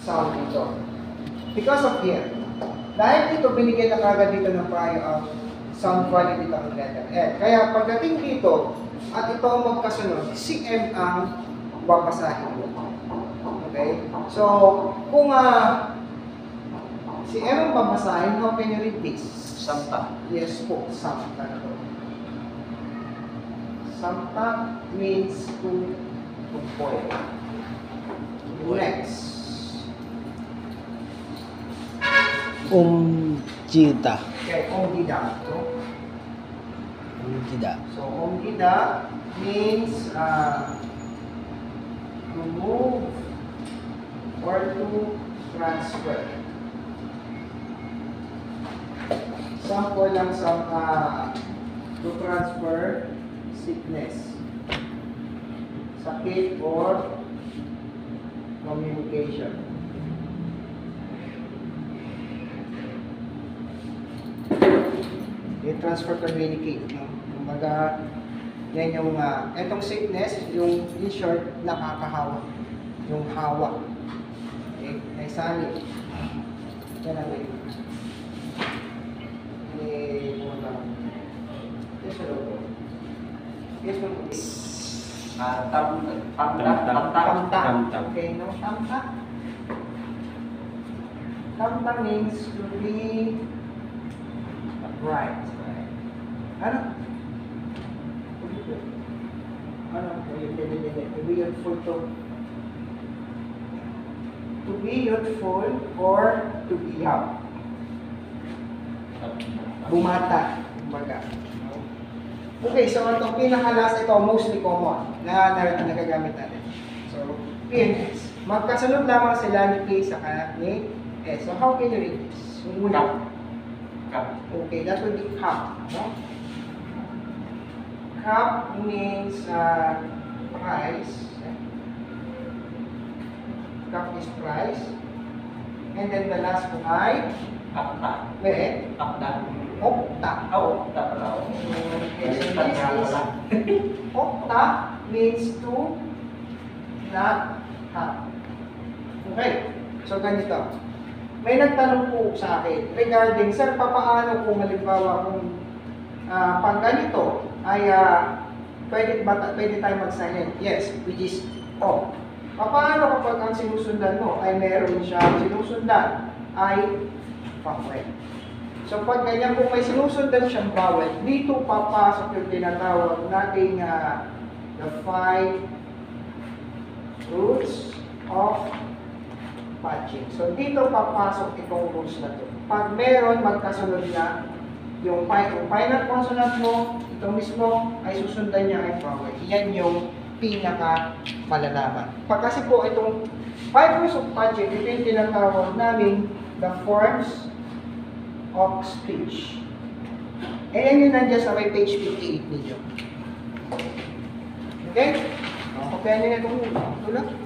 sound dito. Because of here. Dahil dito, binigyan na kagad dito ng prior of sound value dito ang letter L. Kaya pagdating dito, at ito ang magkasunod, si M ang babasahin mo. Okay? So, kung si M ang babasahin, how can you read this? Samta. Yes po, samta na to. Samta means to point. Next. Umjida. Okay, omdida. So, Umjida. so omdida means to move or to transfer. Sample lang sa to transfer sickness, sakit or communication. I-transfer communicate, no? Kumbaga, yan yung, etong sickness, yung in short, nakakahawa. Yung hawa. Okay? Ay sani. Yan ang way. Yes, hello. Yes, hello. Tamta. Okay, no? Tamta. Tamta means to be right. Ano? Ano? To be youthful to be youthful or to be young. Bumata. Kumbaga. Okay, so itong pinakalas, ito mostly common na nagagamit natin. So, PNS. Magkasunod lamang sila ni K sa ni S. So, how can you read this? Una. Okay, that would be cup. No? Cup means price. Cup is price. And then the last one ay okta. Okta means to not have. Okay, so ganito. May nagtanong po sa akin regarding, sir, papaano kung halimbawa kung pag ganito ay pwede tayo mag-silent? Yes, which is off. Papaano kapag ang sinusundan mo ay meron siyang sinusundan ay vowel? So pag ganyan, kung may sinusundan siyang vowel, dito papasok yung tinatawag nating the 5 roots of patching. So dito papasok itong rules na to. Pag meron magkasunod na yung final consonant mo, ito mismo ay susundan niya ay vowel. Yan yung pinaka malalaman. Pag kasi po itong 5 rules of patching, ito yung tinatawag namin the forms of speech. E yan yung nandiyan sa may page 58 ninyo. Okay? Okay, ano na itong tulad?